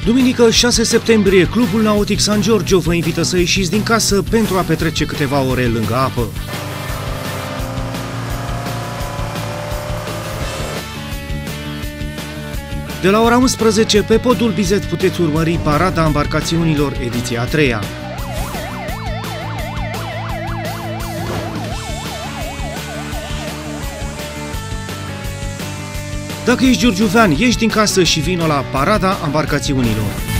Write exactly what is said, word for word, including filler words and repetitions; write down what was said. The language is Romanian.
Duminică șase septembrie, Clubul Nautic San Giorgio vă invită să ieșiți din casă pentru a petrece câteva ore lângă apă. De la ora unsprezece, pe podul Bizet puteți urmări Parada Ambarcațiunilor, ediția a treia. Dacă ești giurgiuvean, ieși din casă și vino la Parada Ambarcațiunilor.